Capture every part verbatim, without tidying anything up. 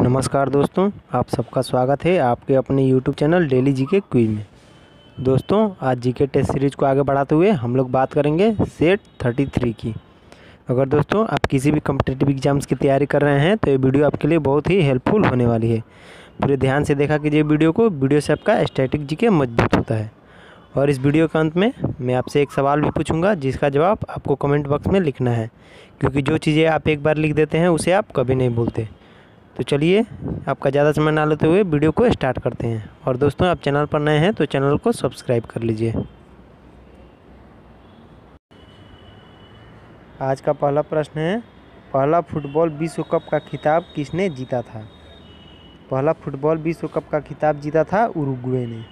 नमस्कार दोस्तों, आप सबका स्वागत है आपके अपने YouTube channel daily GK quiz में। दोस्तों, आज जीके टेस्ट सीरीज को आगे बढ़ाते हुए हम लोग बात करेंगे सेट थर्टी थ्री की। अगर दोस्तों आप किसी भी कॉम्पिटिटिव एग्जाम्स की तैयारी कर रहे हैं तो ये वीडियो आपके लिए बहुत ही हेल्पफुल होने वाली है। पूरे ध्यान से देखा कीजिए वीडियो को, वीडियो से आपका स्टैटिक जीके मजबूत होता है। और इस वीडियो के अंत में मैं आपसे एक सवाल भी पूछूंगा जिसका जवाब आपको कमेंट बॉक्स में लिखना है, क्योंकि जो चीज़ें आप एक बार लिख देते हैं उसे आप कभी नहीं भूलते। तो चलिए आपका ज़्यादा समय ना लेते हुए वीडियो को स्टार्ट करते हैं। और दोस्तों, आप चैनल पर नए हैं तो चैनल को सब्सक्राइब कर लीजिए। आज का पहला प्रश्न है, पहला फुटबॉल विश्व कप का खिताब किसने जीता था? पहला फुटबॉल विश्व कप का खिताब जीता था उरुग्वे ने।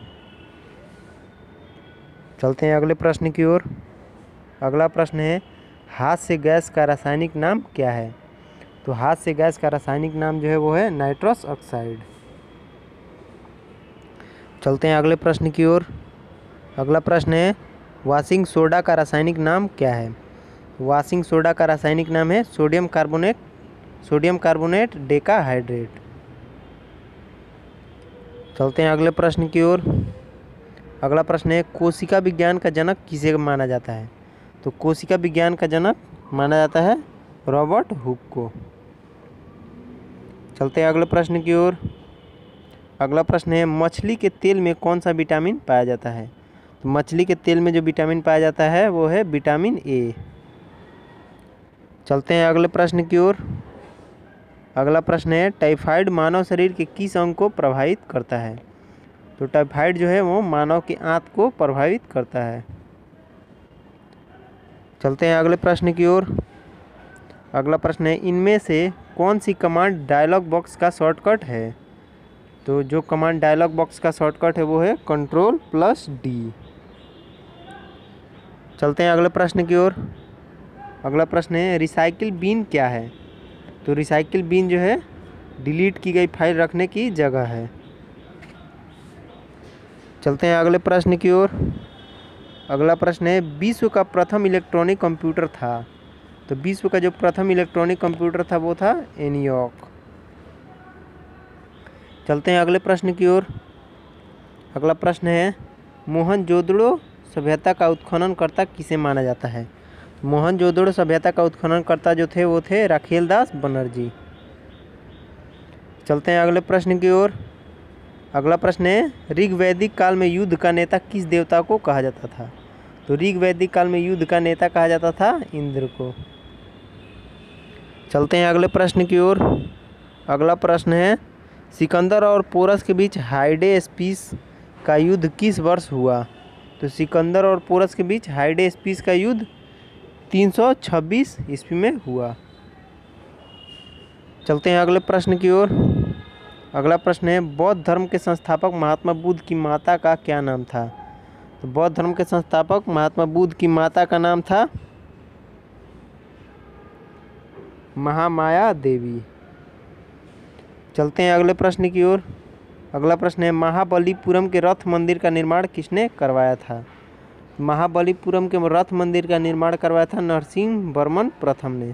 चलते हैं अगले प्रश्न की ओर। अगला प्रश्न है, हाथ से गैस का रासायनिक नाम क्या है? तो हाथ से गैस का रासायनिक नाम जो है वो है नाइट्रस ऑक्साइड। चलते हैं अगले प्रश्न की ओर। अगला प्रश्न है, वॉशिंग सोडा का रासायनिक नाम क्या है? वॉशिंग सोडा का रासायनिक नाम है sodium carbonate sodium carbonate decahydrate. चलते हैं अगले प्रश्न की ओर। अगला प्रश्न है, कोशिका विज्ञान का जनक किसे माना जाता है? तो कोशिका विज्ञान का जनक माना जाता है रॉबर्ट हुक को। चलते हैं अगले प्रश्न की ओर। अगला प्रश्न है, मछली के तेल में कौन सा विटामिन पाया जाता है? तो मछली के तेल में जो विटामिन पाया जाता है वो है विटामिन ए। चलते हैं अगले प्रश्न की ओर। अगला प्रश्न है, टाइफाइड मानव शरीर के किस अंग को प्रभावित करता है? तो टाइफाइड जो है वो मानव के आंत को प्रभावित करता है। चलते हैं अगले प्रश्न की ओर। अगला प्रश्न है, इनमें से कौन सी कमांड डायलॉग बॉक्स का शॉर्टकट है? तो जो कमांड डायलॉग बॉक्स का शॉर्टकट है वो है कंट्रोल प्लस डी। चलते हैं अगले प्रश्न की ओर। अगला प्रश्न है, रिसाइकिल बिन क्या है? तो रिसाइकिल बिन जो है डिलीट की गई फाइल रखने की जगह है। चलते हैं अगले प्रश्न की ओर। अगला प्रश्न है, विश्व का प्रथम इलेक्ट्रॉनिक कंप्यूटर था? तो विश्व का जो प्रथम इलेक्ट्रॉनिक कंप्यूटर था वो था एनियॉक। चलते हैं अगले प्रश्न की ओर। अगला प्रश्न है, मोहनजोदड़ो सभ्यता का उत्खननकर्ता किसे माना जाता है? मोहनजोदड़ो सभ्यता का उत्खननकर्ता जो थे वो थे राखेल दास बनर्जी। चलते हैं अगले प्रश्न की ओर। अगला प्रश्न है, ऋग वैदिक काल में युद्ध का नेता किस देवता को कहा जाता था? तो ऋग वैदिक काल में युद्ध का नेता कहा जाता था इंद्र को। चलते हैं अगले प्रश्न की ओर। अगला प्रश्न है, सिकंदर और पोरस के बीच हाइडेस्पिस का युद्ध किस वर्ष हुआ? तो सिकंदर और पोरस के बीच हाइडेस्पिस का युद्ध तीन सौ छब्बीस ईस्वी में हुआ। चलते हैं अगले प्रश्न की ओर। अगला प्रश्न है, बौद्ध धर्म के संस्थापक महात्मा बुद्ध की माता का क्या नाम था? तो बौद्ध धर्म के संस्थापक महात्मा बुद्ध की माता का नाम था महामाया देवी। चलते हैं अगले प्रश्न की ओर। अगला प्रश्न है, महाबलीपुरम के रथ मंदिर का निर्माण किसने करवाया था? महाबलीपुरम के रथ मंदिर का निर्माण करवाया था नरसिंह वर्मन प्रथम ने।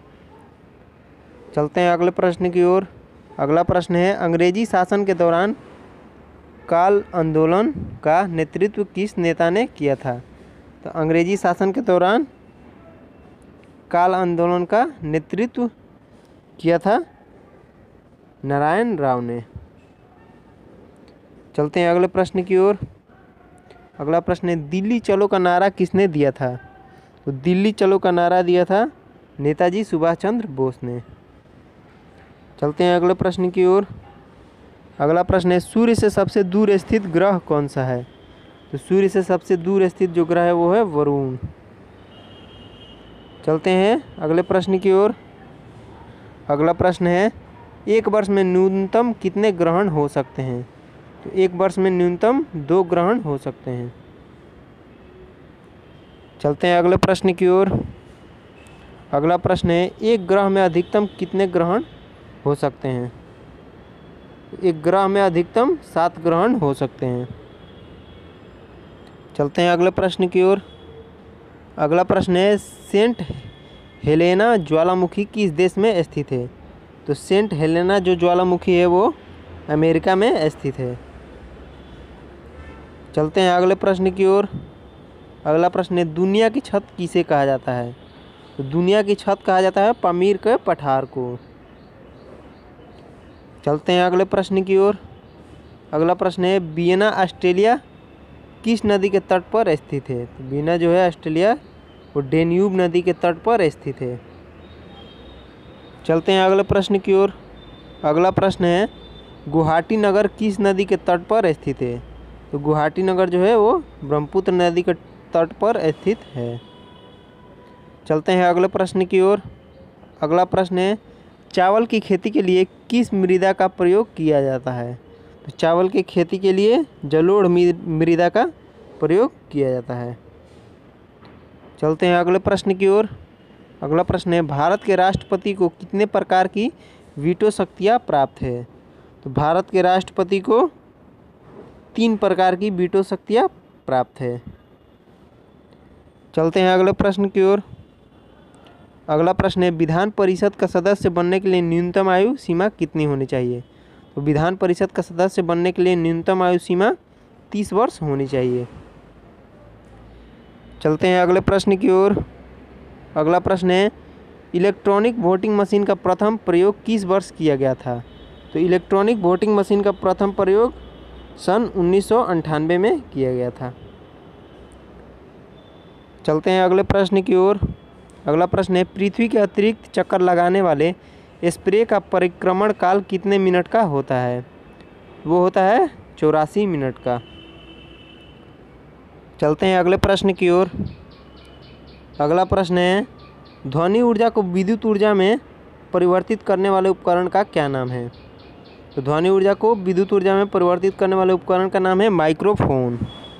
चलते हैं अगले प्रश्न की ओर। अगला प्रश्न है, अंग्रेजी शासन के दौरान काल आंदोलन का नेतृत्व किस नेता ने किया था? तो अंग्रेजी शासन के दौरान काल आंदोलन का नेतृत्व किया था नारायण राव ने। चलते हैं अगले प्रश्न की ओर। अगला प्रश्न है, दिल्ली चलो का नारा किसने दिया था? तो दिल्ली चलो का नारा दिया था नेताजी सुभाष चंद्र बोस ने। चलते हैं अगले प्रश्न की ओर। अगला प्रश्न है, सूर्य से सबसे दूर स्थित ग्रह कौन सा है? तो सूर्य से सबसे दूर स्थित जो ग्रह है वो है वरुण। चलते हैं अगले प्रश्न की ओर। अगला प्रश्न है, एक वर्ष में न्यूनतम कितने ग्रहण हो सकते हैं? तो एक वर्ष में न्यूनतम दो ग्रहण हो सकते हैं। चलते हैं अगले प्रश्न की ओर। अगला प्रश्न है, एक ग्रह में अधिकतम कितने ग्रहण हो सकते हैं? एक ग्रह में अधिकतम सात ग्रहण हो सकते हैं। चलते हैं अगले प्रश्न की ओर। अगला प्रश्न है, सेंट हेलेना ज्वालामुखी किस देश में स्थित है? तो सेंट हेलेना जो ज्वालामुखी है वो अमेरिका में स्थित है। चलते हैं अगले प्रश्न की ओर। अगला प्रश्न है, दुनिया की छत किसे कहा जाता है? तो दुनिया की छत कहा जाता है पामीर के पठार को। चलते हैं अगले प्रश्न की ओर। अगला प्रश्न है, वियना ऑस्ट्रेलिया किस नदी के तट पर स्थित है? तो वियना जो है ऑस्ट्रेलिया वो डेन्यूब नदी के तट पर स्थित है। चलते हैं अगले प्रश्न की ओर। अगला प्रश्न है, गुवाहाटी नगर किस नदी के तट पर स्थित है? तो गुवाहाटी नगर जो है वो ब्रह्मपुत्र नदी के तट पर स्थित है। चलते हैं अगले प्रश्न की ओर। अगला प्रश्न है, चावल की खेती के लिए किस मृदा का प्रयोग किया जाता है? तो चावल की खेती के लिए जलोढ़ मृदा का प्रयोग किया जाता है। चलते हैं अगले प्रश्न की ओर। अगला प्रश्न है, भारत के राष्ट्रपति को कितने प्रकार की वीटो शक्तियाँ प्राप्त है? तो भारत के राष्ट्रपति को तीन प्रकार की वीटो शक्तियाँ प्राप्त है। चलते हैं अगले प्रश्न की ओर। अगला प्रश्न है, विधान परिषद का सदस्य बनने के लिए न्यूनतम आयु सीमा कितनी होनी चाहिए? तो विधान परिषद का सदस्य बनने के लिए न्यूनतम आयु सीमा तीस वर्ष होनी चाहिए। चलते हैं अगले प्रश्न की ओर। अगला प्रश्न है, इलेक्ट्रॉनिक वोटिंग मशीन का प्रथम प्रयोग किस वर्ष किया गया था? तो इलेक्ट्रॉनिक वोटिंग मशीन का प्रथम प्रयोग सन उन्नीस सौ अंठानवे में किया गया था। चलते हैं अगले प्रश्न की ओर। अगला प्रश्न है, पृथ्वी के अतिरिक्त चक्कर लगाने वाले स्प्रे का परिक्रमण काल कितने मिनट का होता है? वो होता है चौरासी मिनट का। चलते हैं अगले प्रश्न की ओर। अगला प्रश्न है, ध्वनि ऊर्जा को विद्युत ऊर्जा में परिवर्तित करने वाले उपकरण का क्या नाम है? तो ध्वनि ऊर्जा को विद्युत ऊर्जा में परिवर्तित करने वाले उपकरण का नाम है माइक्रोफोन।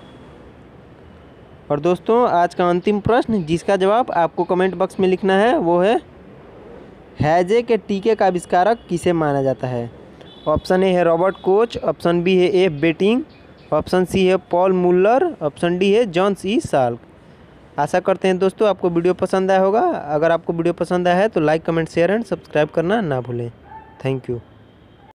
और दोस्तों, आज का अंतिम प्रश्न जिसका जवाब आपको कमेंट बॉक्स में लिखना है वो है, हैजे के टीके का आविष्कारक किसे माना जाता है? ऑप्शन ए है रॉबर्ट कोच, ऑप्शन बी है एफ बेटिंग, ऑप्शन सी है पॉल मुल्लर, ऑप्शन डी है जॉन्स ई साल्क। आशा करते हैं दोस्तों आपको वीडियो पसंद आया होगा। अगर आपको वीडियो पसंद आया है तो like comment share and subscribe करना ना भूलें। Thank you.